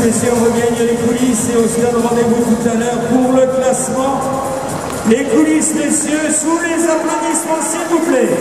messieurs, on regagne les coulisses et on se donne rendez-vous tout à l'heure pour le classement. Les coulisses, messieurs, sous les applaudissements, s'il vous plaît.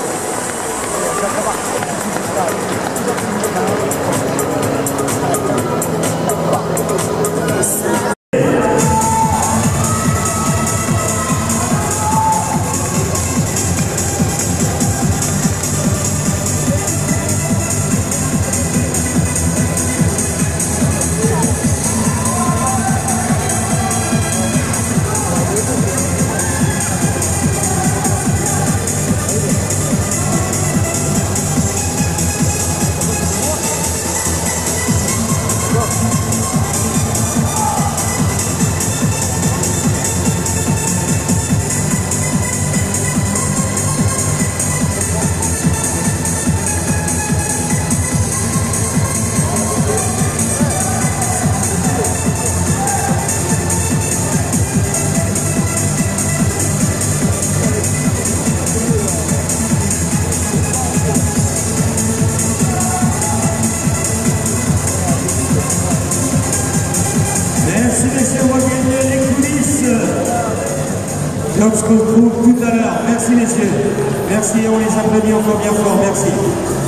Merci messieurs, on va gagner les coulisses. Donc ce qu'on retrouve tout à l'heure. Merci messieurs. Merci et on les applaudit encore bien fort. Merci.